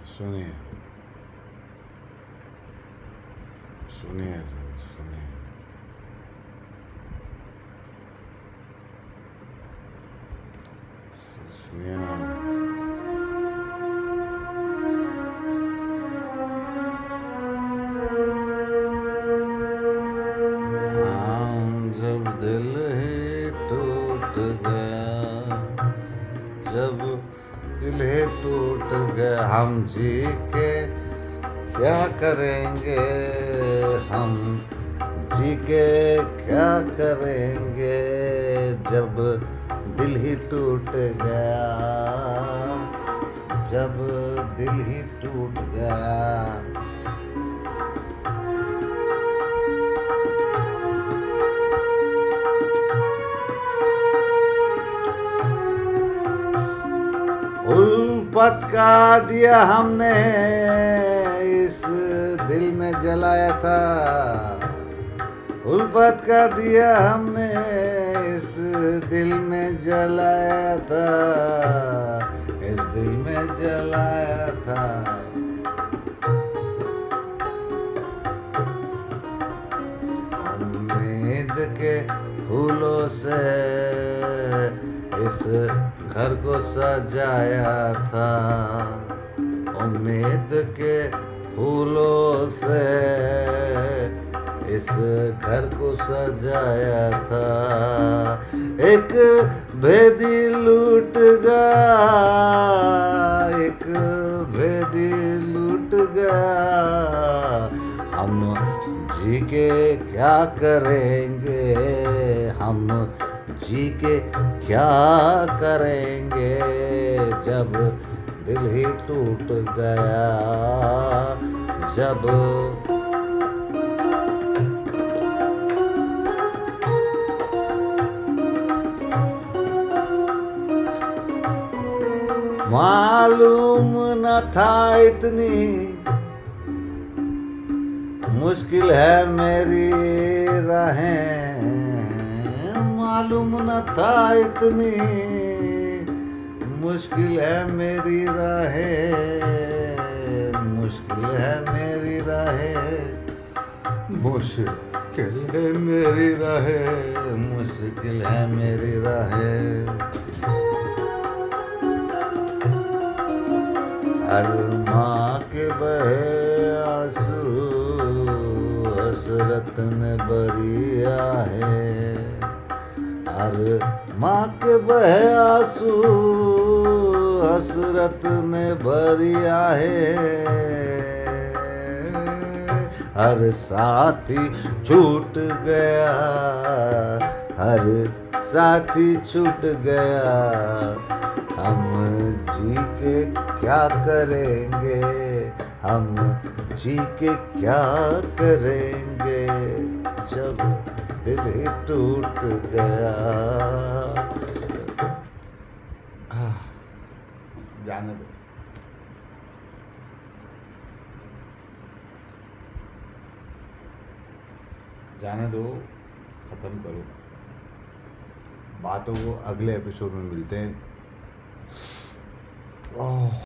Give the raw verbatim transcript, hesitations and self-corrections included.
सुनिए सुनिए सुनिए सुनिए ना। हाँ, जब दिल ही टूट गया, जब दिल ही टूट गया, हम जी के क्या करेंगे, हम जी के क्या करेंगे, जब दिल ही टूट गया, जब दिल ही टूट गया। उल्फत का दिया हमने इस दिल में जलाया था, उल्फत का दिया हमने इस दिल में जलाया था, इस दिल में जलाया था। उम्मीद के फूलों से इस घर को सजाया था, उम्मीद के फूलों से इस घर को सजाया था। एक भेदी लूट गया, एक भेदी लूट गया, हम जी के क्या करेंगे, हम जी के क्या करेंगे, जब दिल ही टूट गया, जब मालूम न था इतनी मुश्किल है मेरी राहें, मालूम न था इतनी मुश्किल है मेरी राहें, मुश्किल है मेरी राहें, मुश्किल है मेरी राहें, मुश्किल है मेरी राहें। अरमा के बहे आंसू हसरत ने बरिया है, अरमा के बहे आंसू हसरत ने बरिया है, हर साथी छूट गया, हर साथी छूट गया, हम जी के क्या करेंगे, हम जी के क्या करेंगे, जब दिल ही टूट गया। जाने दो, जाने दो, खत्म करो बातों को, अगले एपिसोड में मिलते हैं। ओह